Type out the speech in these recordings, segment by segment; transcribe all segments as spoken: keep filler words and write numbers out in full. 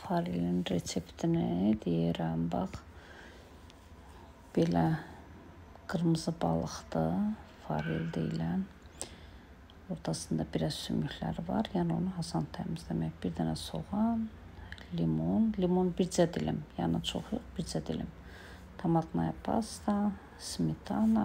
Farilin reseptini deyirəm, bax. Belə qırmızı balıqdır, faril deyilən. Ortasında biraz sümükləri var, yəni onu asan təmizləmək. Bir dənə soğan, limon, limon bircə dilim, yəni çox yox, bircə dilim. Tomatная pasta, smetana,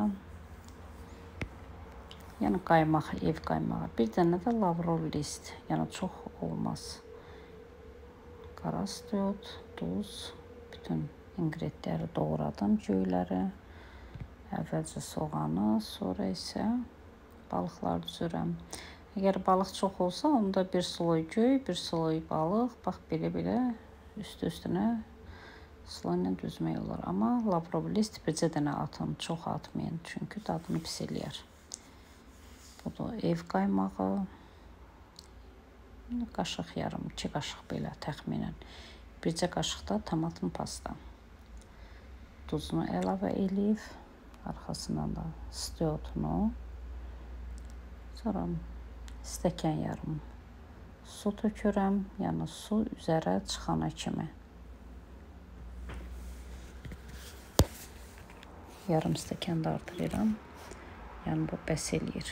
yəni qaymaq, ev qaymağı. Bir dənə də lavrol list, yəni çox olmaz. Qara stiyot, duz, bütün ingrediyləri doğradım, göyləri. Əvvəlcə soğanı, sonra isə balıqları düzürəm. Əgər balıq çox olsa, onda bir sloy göy, bir sloy balıq, bax belə-belə üstü-üstünə sloyla düzmək olur. Amma lavrol list bircə dənə atın, çox atmayın, çünki dadını pis eləyər. Budur ev qaymağı. Qaşıq yarım, iki qaşıq belə təxminən. Bircə qaşıq da tomatın pasta. Duzunu əlavə eləyib, arxasından da stiyotunu. Sonra stəkan yarım su tökürəm, yəni su üzərə çıxana kimi. Yarım stəkan da artırıram, yəni bu bəs eləyir.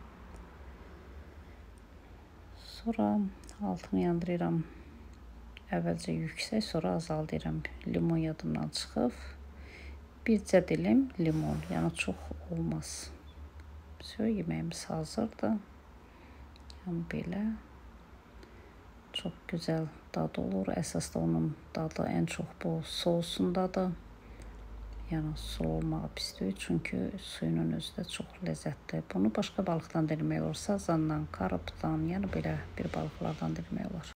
Sonra altını yandırıram, əvvəlcə yüksək, sonra azaldıram. Limon yadımdan çıxıb, bircə dilim limon, yəni çox olmaz. Yeməyimiz hazırdır. Yəni belə çox gözəl dadı olur. Əsas da onun dadı ən çox bu sousundadır. Yəni sulu olmağı pis deyil, çünki suyunun özü də çox ləzzətli. Bunu başqa balıqdan dirmək olur, sazandan, karpdan, yəni belə bir balıqlardan dirmək olur.